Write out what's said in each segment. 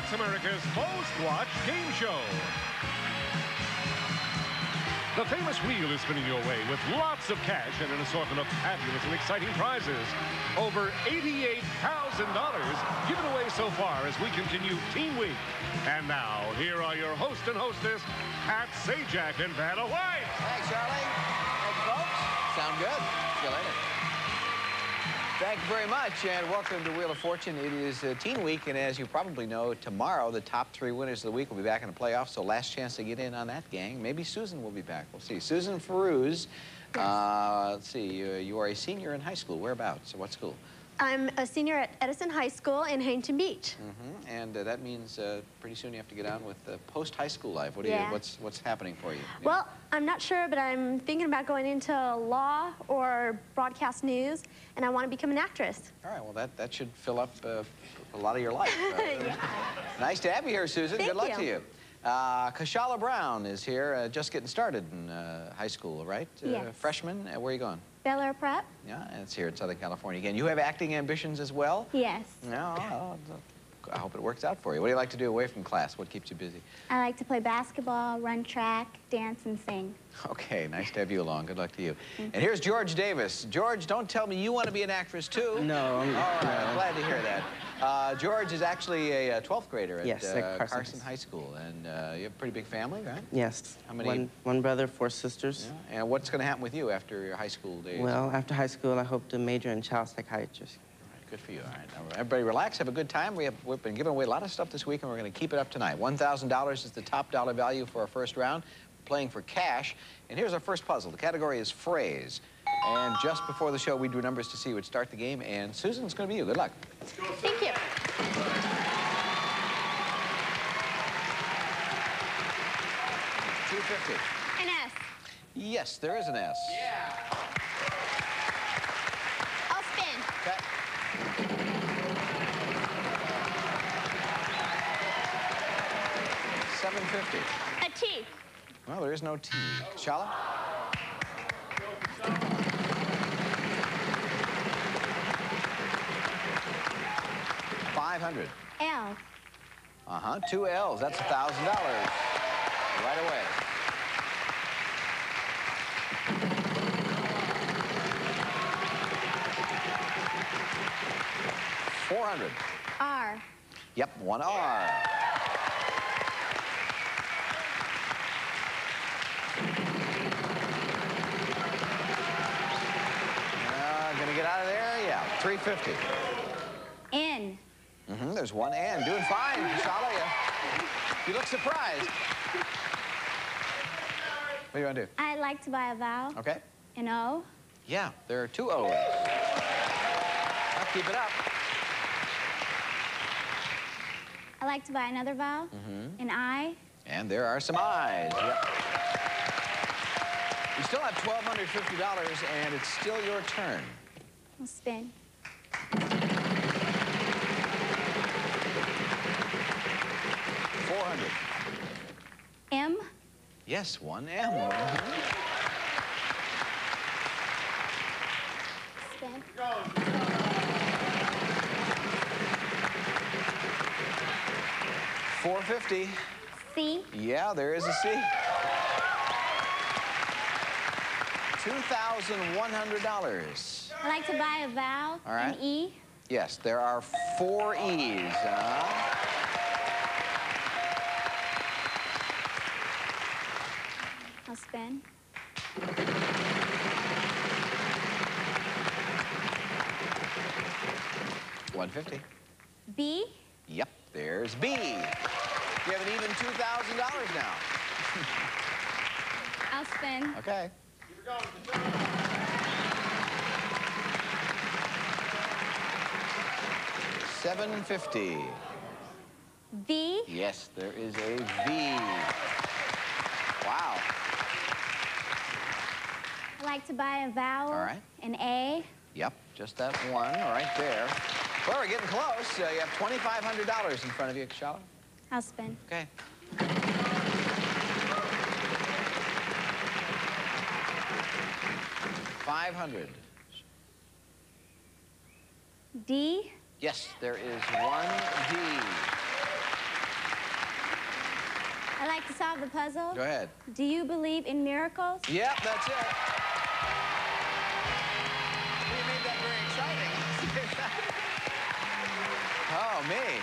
Voice America's most watched game show. The famous wheel is spinning your way with lots of cash and an assortment of fabulous and exciting prizes. Over $88,000 given away so far as we continue Team Week. And now, here are your host and hostess, Pat Sajak and Vanna White. Thanks, Charlie. Thank you, folks. Sound good. See you later. Thank you very much, and welcome to Wheel of Fortune. It is Teen Week, and as you probably know, tomorrow the top 3 winners of the week will be back in the playoffs, so last chance to get in on that gang. Maybe Susan will be back. We'll see. Susan Ferruz, let's see, you are a senior in high school. Whereabouts? What school? I'm a senior at Edison High School in Huntington Beach. And that means pretty soon you have to get on with post-high school life. What do what's happening for you? Well, I'm not sure, but I'm thinking about going into law or broadcast news, and I want to become an actress. All right, well, that should fill up a lot of your life. Nice to have you here, Susan. Good luck to you. Kashala Brown is here, just getting started in high school, right? Yes. Freshman. Where are you going? Bel Air Prep? Yeah, and it's here in Southern California again. You have acting ambitions as well? Yes. No, I hope it works out for you. What do you like to do away from class? What keeps you busy? I like to play basketball, run track, dance, and sing. Okay, nice to have you along. Good luck to you. And here's George Davis. George, don't tell me you want to be an actress, too. No. All right, I'm glad to hear that. George is actually a 12th grader at Carson High School, and you have a pretty big family, right? Yes. How many? One brother, 4 sisters. Yeah. And what's going to happen with you after your high school days? Well, after high school, I hope to major in child psychiatry. All right, good for you. All right, now, everybody relax, have a good time. We've been giving away a lot of stuff this week, and we're going to keep it up tonight. $1,000 is the top dollar value for our first round. We're playing for cash, and here's our first puzzle. The category is phrase. And just before the show, we drew numbers to see who would start the game, and Susan's going to be you. Good luck. Let's go, thank you. $250. An S. Yes, there is an S. Yeah. I'll spin. Okay. $750. A T. Well, there is no T. Shala? $500. L. 2 L's. That's $1,000. Right away. $400. R. Yep, 1 R. Gonna get out of there? Yeah, $350. N. There's 1 N. Doing fine, Shala. You look surprised. What do you want to do? I'd like to buy a vowel. Okay. An O. Yeah, there are 2 O's. Now keep it up. I'd like to buy another vowel. An I. And there are some I's. Yep. You still have $1,250, and it's still your turn. I'll spin. $400. M. Yes, 1 M. Spin. $450. C. Yeah, there is a C. $2,100. I'd like to buy a vowel. All right. An E. Yes, there are 4 E's. I'll spin. $150. B. Yep, there's B. You have an even $2,000 now. I'll spin. Okay. $750. V. Yes, there is a V. Wow. I'd like to buy a vowel. All right. An A. Yep, just that one right there. Well, we're getting close. You have $2,500 in front of you, Kashala. I'll spin. Okay. $500. D. Yes, there is 1 D. like to solve the puzzle. Go ahead. Do you believe in miracles? Yep, that's it. You made that very exciting. Oh, me.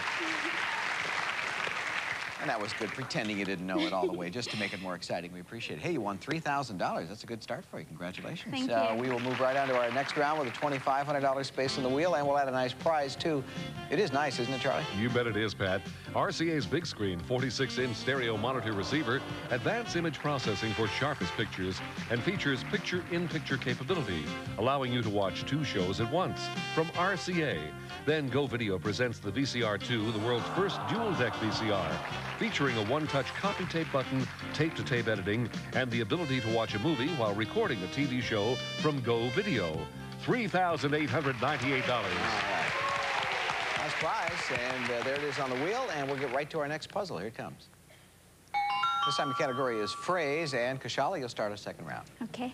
And that was good, pretending you didn't know it all the way, just to make it more exciting. We appreciate it. Hey, you won $3,000. That's a good start for you. Congratulations. Thank you. We will move right on to our next round with a $2,500 space on the wheel, and we'll add a nice prize, too. It is nice, isn't it, Charlie? You bet it is, Pat. RCA's big screen, 46-inch stereo monitor receiver, advanced image processing for sharpest pictures, and features picture-in-picture capability, allowing you to watch 2 shows at once from RCA. Then Go Video presents the VCR2, the world's first dual-deck VCR, featuring a one-touch copy tape button, tape-to-tape editing, and the ability to watch a movie while recording a TV show from Go Video. $3,898. All right. Nice prize, and there it is on the wheel, and we'll get right to our next puzzle. Here it comes. This time the category is phrase, and Kashala, you'll start our second round. Okay.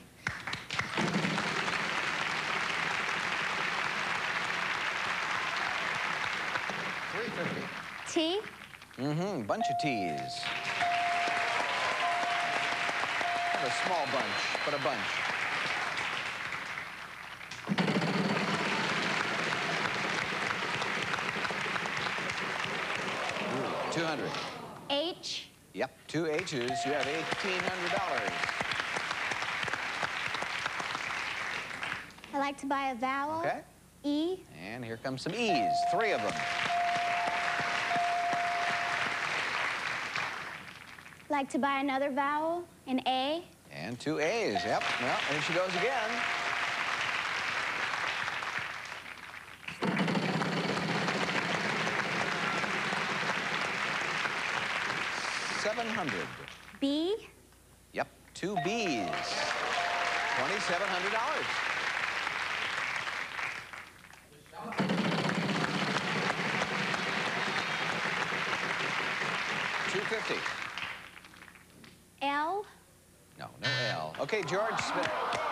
$350. T. Bunch of T's. Not a small bunch, but a bunch. Ooh, 200. H. Yep, 2 H's. You have $1,800. I like to buy a vowel. Okay. E. And here come some E's, 3 of them. Like to buy another vowel, an A. And 2 A's, yep. Well, there she goes again. $700. B. Yep, 2 B's. $2,700. $250. L. No, no L. Okay, George Smith.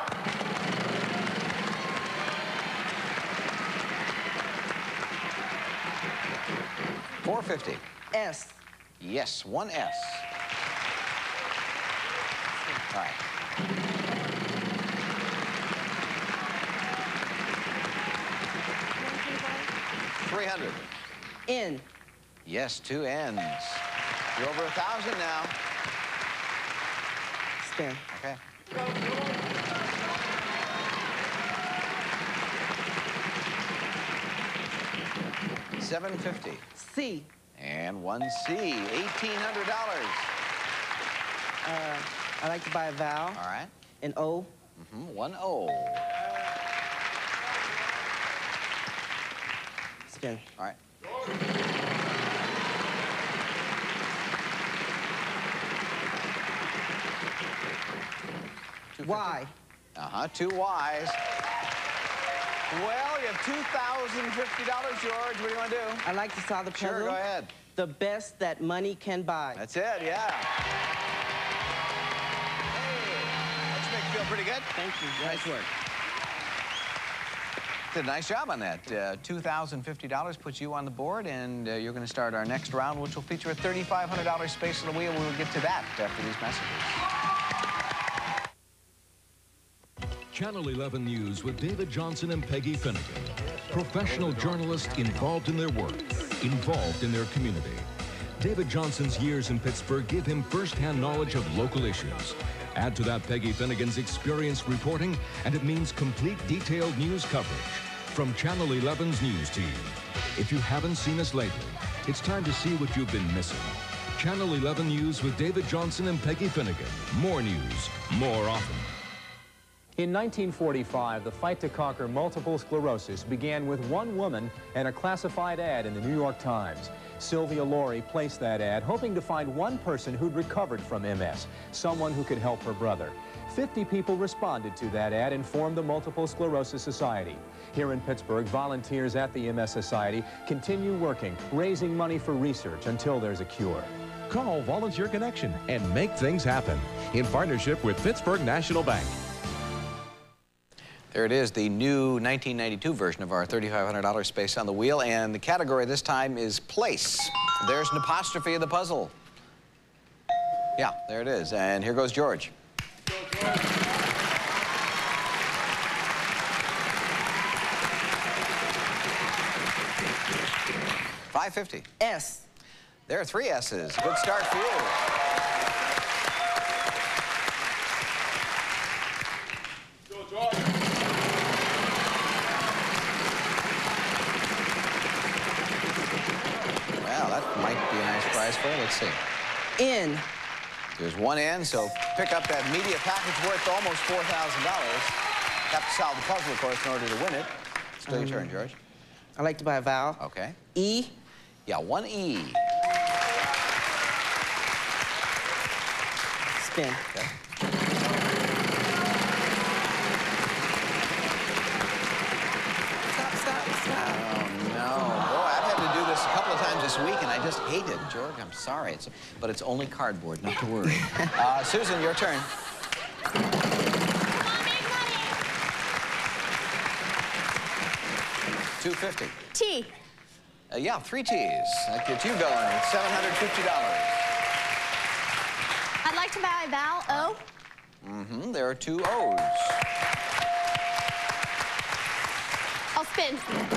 $450. S. Yes, 1 S. All right. $300. N. Yes, 2 N's. You're over 1,000 now. Spin. Okay. $750. C. And 1 C, $1,800. I like to buy a vowel. All right. An O. 1 O. Spin. All right. Y. 2 Y's. Well, you have $2,050, George. What do you want to do? I like to solve the puzzle. Sure, go ahead. The best that money can buy. That's it, yeah. Hey, that should make you feel pretty good. Thank you. Nice work. Did a nice job on that. $2,050 puts you on the board, and you're going to start our next round, which will feature a $3,500 space on the wheel. We will get to that after these messages. Channel 11 News with David Johnson and Peggy Finnegan. Professional journalists involved in their work, involved in their community. David Johnson's years in Pittsburgh give him first-hand knowledge of local issues. Add to that Peggy Finnegan's experience reporting, and it means complete detailed news coverage from Channel 11's news team. If you haven't seen us lately, it's time to see what you've been missing. Channel 11 News with David Johnson and Peggy Finnegan. More news, more often. In 1945, the fight to conquer multiple sclerosis began with one woman and a classified ad in the New York Times. Sylvia Laurie placed that ad hoping to find one person who'd recovered from MS, someone who could help her brother. 50 people responded to that ad and formed the Multiple Sclerosis Society. Here in Pittsburgh, volunteers at the MS Society continue working, raising money for research until there's a cure. Call Volunteer Connection and make things happen in partnership with Pittsburgh National Bank. There it is, the new 1992 version of our $3,500 space on the wheel, and the category this time is place. There's an apostrophe of the puzzle. Yeah, there it is. And here goes George. $550. S. There are 3 S's. Good start for you. Well, that might be a nice prize for you. Let's see. N. There's 1 N, so pick up that media package worth almost $4,000. Have to solve the puzzle, of course, in order to win it. Still your turn, George. I'd like to buy a vowel. Okay. E. Yeah, 1 E. Spin. Okay. Stop. Oh, no. Boy, I've had to do this a couple of times this week, and I just hate it, George. I'm sorry. But it's only cardboard, not to worry. Susan, your turn. $250. T. Yeah, 3 T's. That gets you going. It's $750. I'd like to buy a vowel. O. Mm-hmm. There are 2 O's. I'll spin.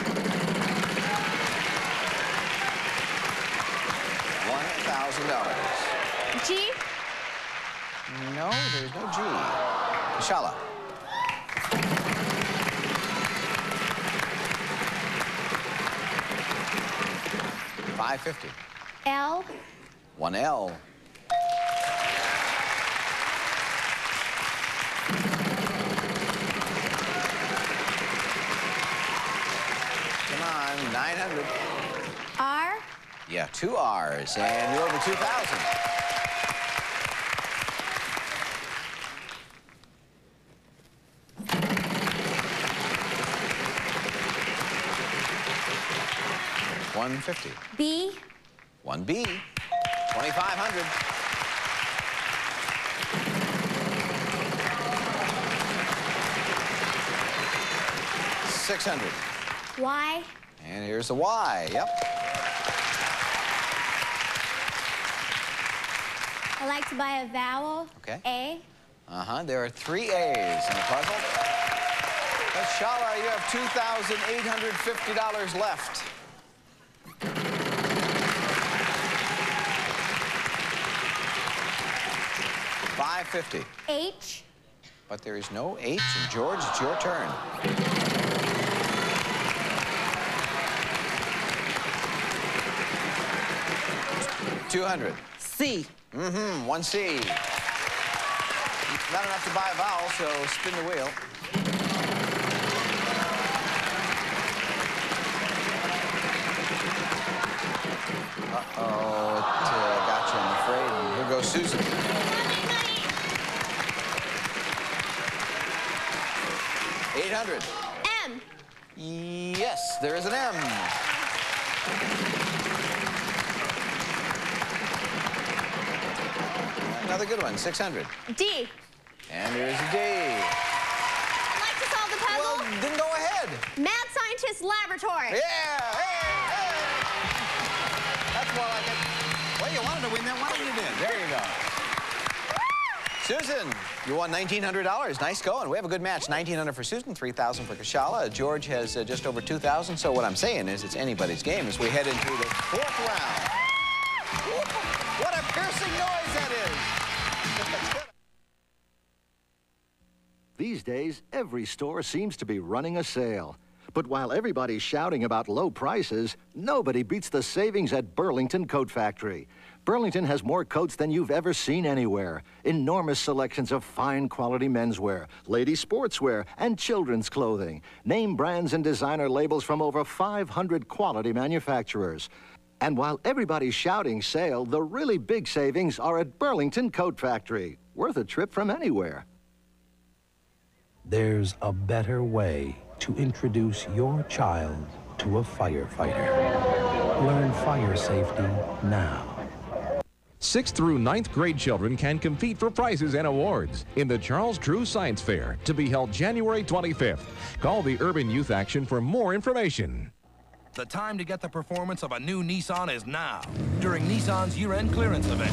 $1,000. G. No, there's no G. Shala. $550. L. 1 L. Come on, $900. R. Yeah, 2 R's, and you're over $2,000. $150. B. 1 B. $2,500. $600. Y. And here's the Y. Yep. I'd like to buy a vowel. Okay. A. There are 3 A's in the puzzle. But Shala, you have $2,850 left. $550. H. But there is no H. And George, it's your turn. $200. C. 1 C. Not enough to buy a vowel, so spin the wheel. Uh-oh, it got you, I'm afraid. And here goes Susan. $800. M. Yes, there is an M. Another good one, $600. D. And there's a D. I'd like to solve the puzzle. Well, then go ahead. Mad Scientist Laboratory. Yeah, hey. That's more like it. Well, you wanted to win that, why don't you did? There you go. Susan, you won $1,900. Nice going. We have a good match. $1,900 for Susan, $3,000 for Kashala. George has just over $2,000. So what I'm saying is it's anybody's game as we head into the 4th round. What a piercing noise that is. These days, every store seems to be running a sale. But while everybody's shouting about low prices, nobody beats the savings at Burlington Coat Factory. Burlington has more coats than you've ever seen anywhere. Enormous selections of fine quality menswear, lady sportswear, and children's clothing. Name brands and designer labels from over 500 quality manufacturers. And while everybody's shouting sale, the really big savings are at Burlington Coat Factory. Worth a trip from anywhere. There's a better way to introduce your child to a firefighter. Learn fire safety now. 6th through 9th grade children can compete for prizes and awards in the Charles Drew Science Fair to be held January 25th. Call the Urban Youth Action for more information. The time to get the performance of a new Nissan is now, during Nissan's year-end clearance event.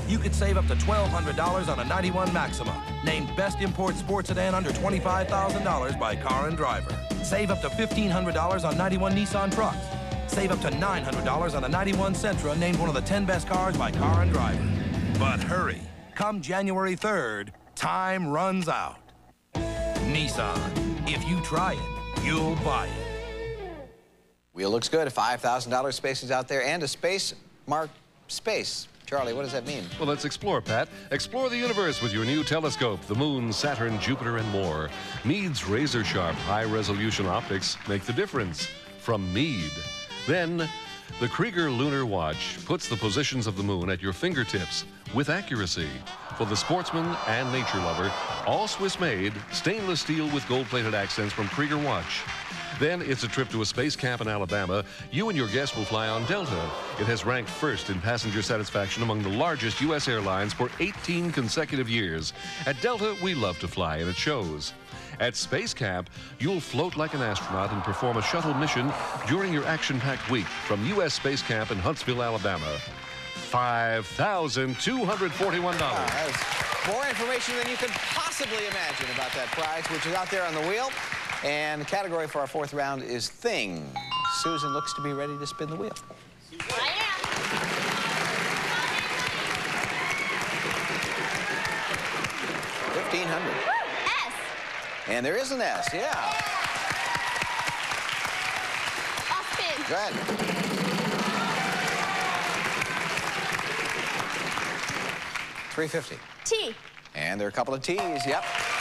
You could save up to $1,200 on a 91 Maxima, named Best Import Sports Sedan under $25,000 by Car and Driver. Save up to $1,500 on 91 Nissan trucks. Save up to $900 on a 91 Sentra, named one of the 10 best cars by Car and Driver. But hurry, come January 3rd, time runs out. Nissan, if you try it, you'll buy it. Wheel looks good. $5,000 space is out there and a space marked space. Charlie, what does that mean? Well, let's explore, Pat. Explore the universe with your new telescope, the Moon, Saturn, Jupiter, and more. Meade's razor-sharp, high-resolution optics make the difference. From Meade. Then, the Krieger Lunar Watch puts the positions of the moon at your fingertips with accuracy. For the sportsman and nature lover, all Swiss-made, stainless steel with gold-plated accents from Krieger Watch. Then it's a trip to a space camp in Alabama. You and your guests will fly on Delta. It has ranked first in passenger satisfaction among the largest U.S. airlines for 18 consecutive years. At Delta, we love to fly, and it shows. At Space Camp, you'll float like an astronaut and perform a shuttle mission during your action-packed week from U.S. Space Camp in Huntsville, Alabama. $5,241. That's more information than you could possibly imagine about that prize, which is out there on the wheel. And the category for our fourth round is Thing. Susan looks to be ready to spin the wheel. I am. $1,500. S. And there is an S, yeah. I'll spin. Go ahead. $350. T. And there are a couple of T's, yep.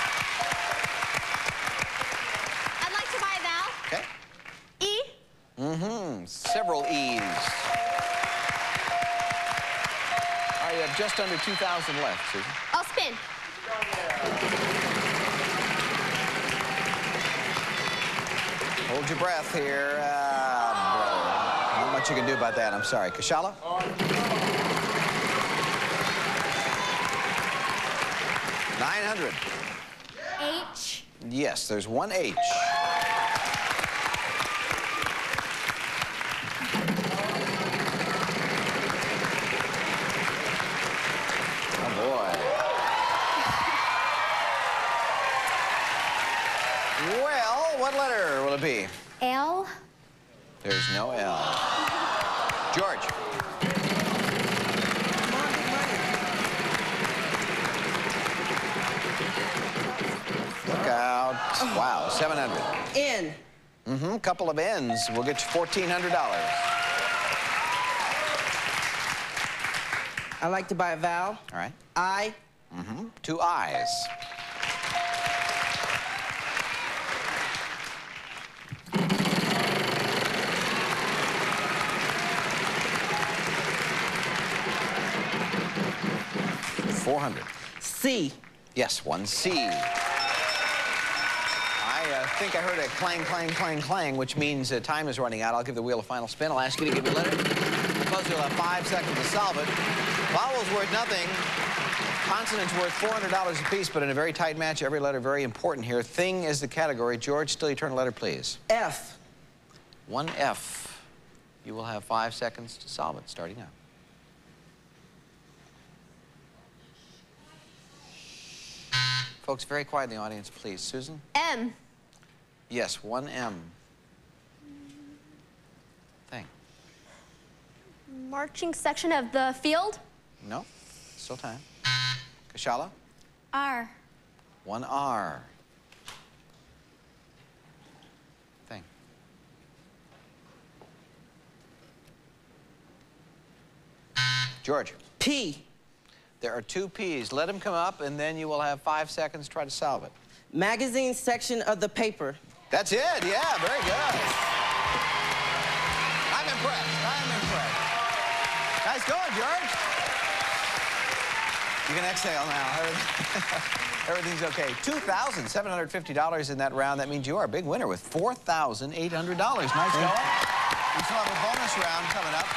I'd like to buy a vowel. Okay. E. Several E's. All right, you have just under 2,000 left, Susan. I'll spin. Hold your breath here. Brother. Not much you can do about that. I'm sorry. Kashala? $900. H. Yes, there's one H. Oh, boy. Well, what letter will it be? L. There's no L. George. Look out. Wow, 700. N. Couple of N's. We'll get you $1,400. I like to buy a vowel. All right. I. Two I's. $400. C. Yes, one C. I think I heard a clang, clang, clang, clang, which means time is running out. I'll give the wheel a final spin. I'll ask you to give me a letter. Suppose you'll have 5 seconds to solve it. Vowel's worth nothing. Consonant's worth $400 apiece, but in a very tight match, every letter very important here. Thing is the category. George, still your turn, letter, please. F. One F. You will have 5 seconds to solve it, starting now. Folks, very quiet in the audience, please. Susan? M. Yes, one M. Thing. Marching section of the field. No, still time. Kashala? R. One R. Thing. George? P. There are 2 P's. Let them come up, and then you will have 5 seconds to try to solve it. Magazine section of the paper. That's it. Yeah, very good. I'm impressed. I'm impressed. Nice going, George. You can exhale now. Everything's okay. $2,750 in that round. That means you are a big winner with $4,800. Nice going. We still have a bonus round coming up.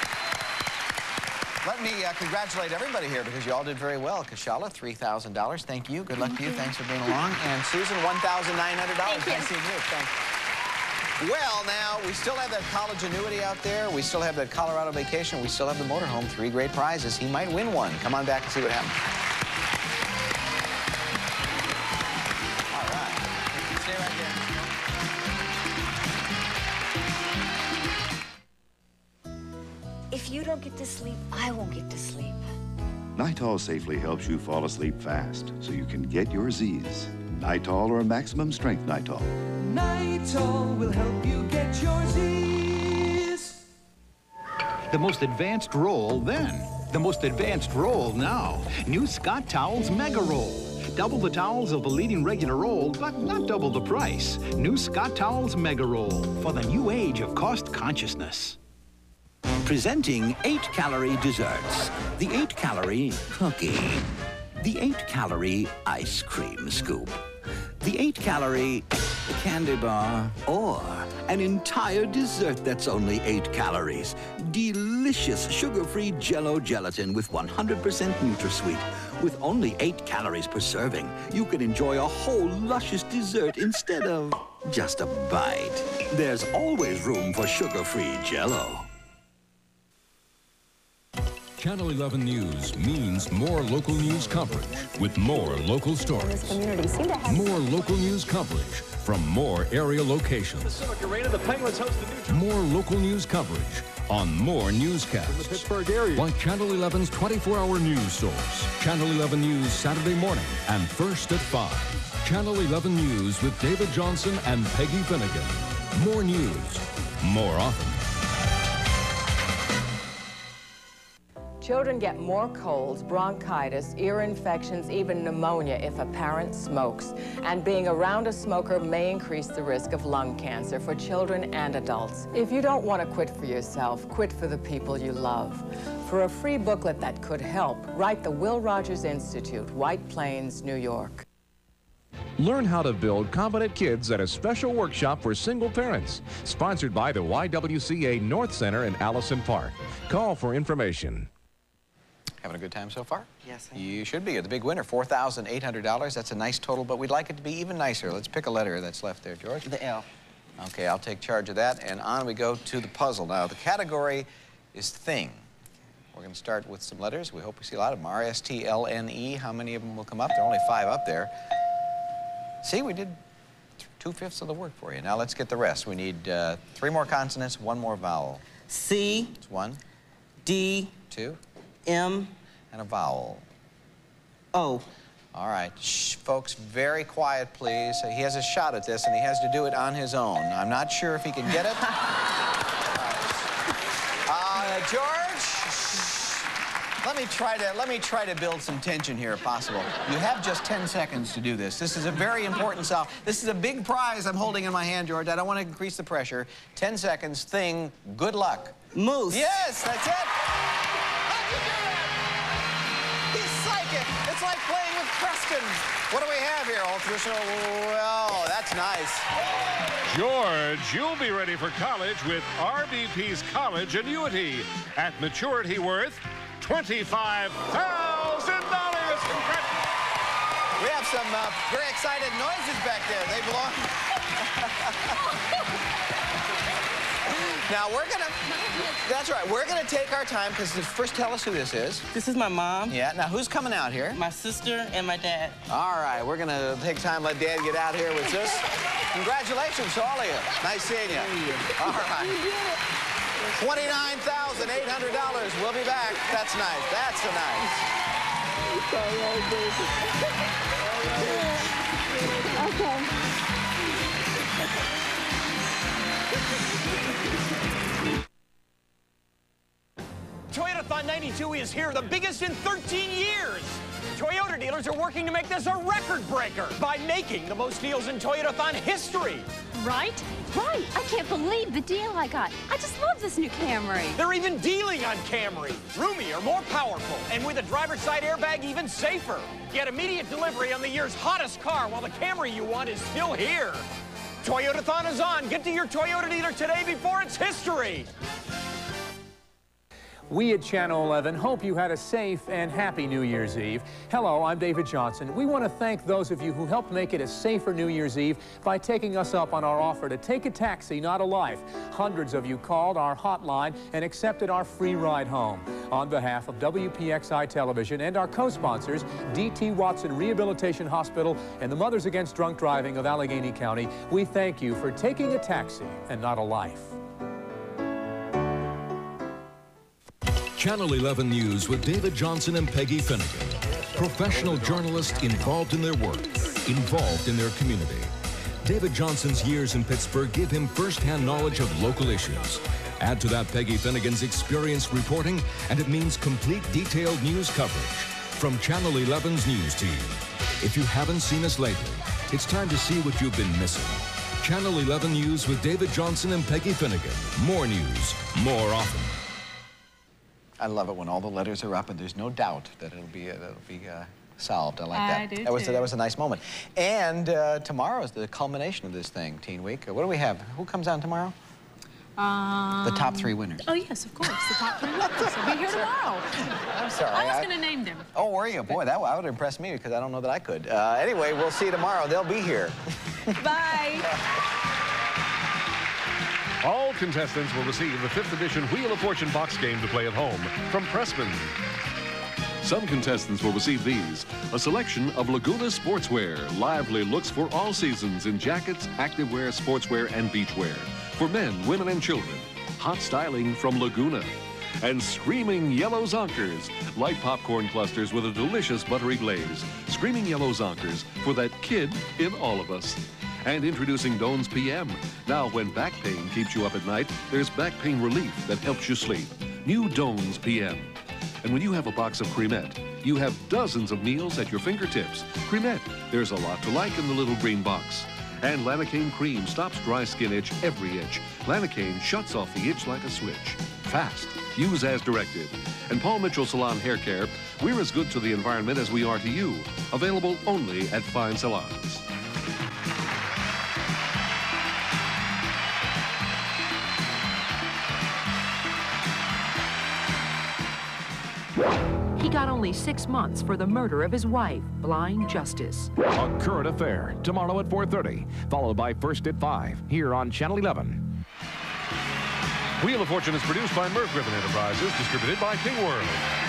Let me congratulate everybody here because you all did very well. Kashala, $3,000. Thank you. Good luck to you. Thanks for being along. And Susan, $1,900. Thank you. Nice seeing you. Thank you. Well, now, we still have that college annuity out there. We still have that Colorado vacation. We still have the motorhome. 3 great prizes. He might win one. Come on back and see what happens. All right. Stay right there. If you don't get to sleep, I won't get to sleep. Nitol safely helps you fall asleep fast so you can get your Z's. Nitol or maximum strength Nitol. Nitol will help you get your Z's. The most advanced roll then. The most advanced roll now. New Scott Towels Mega Roll. Double the towels of the leading regular roll, but not double the price. New Scott Towels Mega Roll for the new age of cost consciousness. Presenting 8-calorie desserts. The 8-calorie cookie. The 8-calorie ice cream scoop. The 8-calorie candy bar. Or an entire dessert that's only 8 calories. Delicious sugar-free Jell-O gelatin with 100% NutraSweet. With only 8 calories per serving, you can enjoy a whole luscious dessert instead of just a bite. There's always room for sugar-free Jell-O. Channel 11 News means more local news coverage with more local stories. More local news coverage from more area locations. More local news coverage on more newscasts. Pittsburgh area. Like Channel 11's 24-hour news source. Channel 11 News Saturday morning and first at 5. Channel 11 News with David Johnson and Peggy Finnegan. More news, more often. Children get more colds, bronchitis, ear infections, even pneumonia if a parent smokes. And being around a smoker may increase the risk of lung cancer for children and adults. If you don't want to quit for yourself, quit for the people you love. For a free booklet that could help, write the Will Rogers Institute, White Plains, New York. Learn how to build competent kids at a special workshop for single parents. Sponsored by the YWCA North Center in Allison Park. Call for information. Having a good time so far? Yes, I am. You should be. You're the big winner, $4,800. That's a nice total, but we'd like it to be even nicer. Let's pick a letter that's left there, George. The L. Okay, I'll take charge of that, and on we go to the puzzle. Now, the category is thing. We're going to start with some letters. We hope we see a lot of them. R-S-T-L-N-E. How many of them will come up? There are only 5 up there. See, we did 2/5 of the work for you. Now let's get the rest. We need 3 more consonants, 1 more vowel. C. It's 1. D. 2. M. And a vowel. O. All right. Shh, folks, very quiet, please. He has a shot at this, and he has to do it on his own. I'm not sure if he can get it. George, let me try to build some tension here, if possible. You have just 10 seconds to do this. This is a very important solve. This is a big prize I'm holding in my hand, George. I don't want to increase the pressure. 10 seconds. Thing. Good luck. Moose. Yes, that's it. How'd you do that? He's psychic. It's like playing with Preston. What do we have here? All traditional. Oh, that's nice. George, you'll be ready for college with RBP's college annuity. At maturity worth $25,000. We have some very excited noises back there. They belong. Now, that's right, we're gonna take our time, because first tell us who this is. This is my mom. Yeah, now who's coming out here? My sister and my dad. All right, we're gonna take time, let Dad get out here with this. Congratulations to all of you. Nice seeing you. All right. $29,800. We'll be back. That's nice. That's the nice. Okay. Toyotathon 92 is here, the biggest in 13 years. Toyota dealers are working to make this a record breaker by making the most deals in Toyotathon history. Right? Right. I can't believe the deal I got. I just love this new Camry. They're even dealing on Camry. Roomier, more powerful, and with a driver's side airbag, even safer. Get immediate delivery on the year's hottest car while the Camry you want is still here. Toyotathon is on. Get to your Toyota dealer today before it's history. We at Channel 11 hope you had a safe and happy New Year's Eve. Hello, I'm David Johnson. We want to thank those of you who helped make it a safer New Year's Eve by taking us up on our offer to take a taxi, not a life. Hundreds of you called our hotline and accepted our free ride home. On behalf of WPXI Television and our co-sponsors, D.T. Watson Rehabilitation Hospital and the Mothers Against Drunk Driving of Allegheny County, we thank you for taking a taxi and not a life. Channel 11 News with David Johnson and Peggy Finnegan. Professional journalists involved in their work, involved in their community. David Johnson's years in Pittsburgh give him first-hand knowledge of local issues. Add to that Peggy Finnegan's experience reporting, and it means complete detailed news coverage from Channel 11's news team. If you haven't seen us lately, it's time to see what you've been missing. Channel 11 News with David Johnson and Peggy Finnegan. More news, more often. I love it when all the letters are up and there's no doubt that it'll be solved. I like that. I do That was a nice moment. And tomorrow is the culmination of this thing, Teen Week. What do we have? Who comes on tomorrow? The top 3 winners. Oh, yes, of course. The top 3 winners. They'll be here tomorrow. I'm sorry. I was going to name them. Oh, were you? Boy, that would impress me because I don't know that I could. Anyway, we'll see you tomorrow. They'll be here. Bye. All contestants will receive the 5th edition Wheel of Fortune box game to play at home from Pressman. Some contestants will receive these: a selection of Laguna sportswear, lively looks for all seasons in jackets, activewear, sportswear, and beachwear. For men, women, and children, hot styling from Laguna. And Screaming Yellow Zonkers, light popcorn clusters with a delicious buttery glaze. Screaming Yellow Zonkers for that kid in all of us. And introducing Doan's PM. Now, when back pain keeps you up at night, there's back pain relief that helps you sleep. New Doan's PM. And when you have a box of Cremette, you have dozens of meals at your fingertips. Cremette, there's a lot to like in the little green box. And Lanacane Cream stops dry skin itch every itch. Lanacane shuts off the itch like a switch. Fast. Use as directed. And Paul Mitchell Salon Hair Care, we're as good to the environment as we are to you. Available only at fine salons. He got only 6 months for the murder of his wife. Blind Justice. A Current Affair, tomorrow at 4:30, followed by First at 5, here on Channel 11. Wheel of Fortune is produced by Merv Griffin Enterprises, distributed by KingWorld.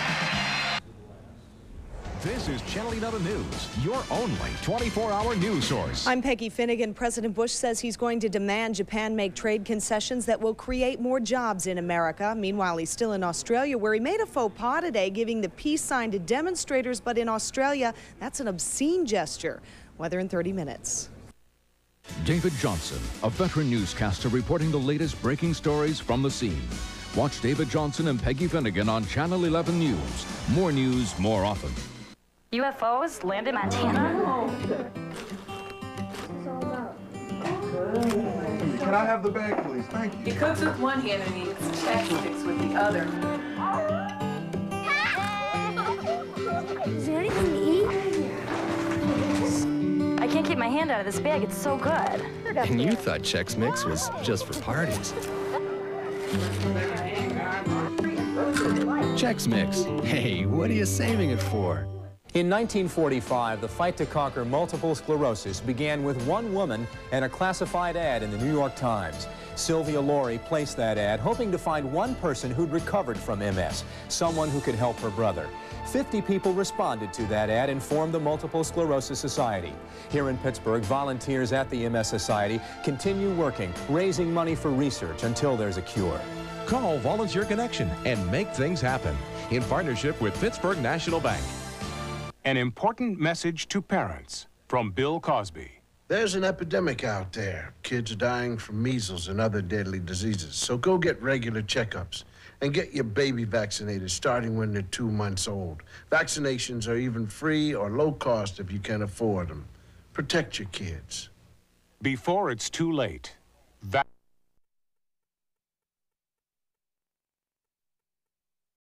This is Channel 11 News, your only 24-hour news source. I'm Peggy Finnegan. President Bush says he's going to demand Japan make trade concessions that will create more jobs in America. Meanwhile, he's still in Australia, where he made a faux pas today, giving the peace sign to demonstrators. But in Australia, that's an obscene gesture. Weather in 30 minutes. David Johnson, a veteran newscaster reporting the latest breaking stories from the scene. Watch David Johnson and Peggy Finnegan on Channel 11 News. More news, more often. UFOs land in Montana? Can I have the bag, please? Thank you. He cooks with one hand and he eats chopsticks with the other. Is there anything to eat? I can't keep my hand out of this bag. It's so good. And you thought Chex Mix was just for parties. Chex Mix. Hey, what are you saving it for? In 1945, the fight to conquer multiple sclerosis began with one woman and a classified ad in the New York Times. Sylvia Laurie placed that ad, hoping to find one person who'd recovered from MS, someone who could help her brother. 50 people responded to that ad and formed the Multiple Sclerosis Society. Here in Pittsburgh, volunteers at the MS Society continue working, raising money for research until there's a cure. Call Volunteer Connection and make things happen in partnership with Pittsburgh National Bank. An important message to parents from Bill Cosby. There's an epidemic out there. Kids are dying from measles and other deadly diseases. So go get regular checkups and get your baby vaccinated starting when they're 2 months old. Vaccinations are even free or low cost if you can afford them. Protect your kids. Before it's too late.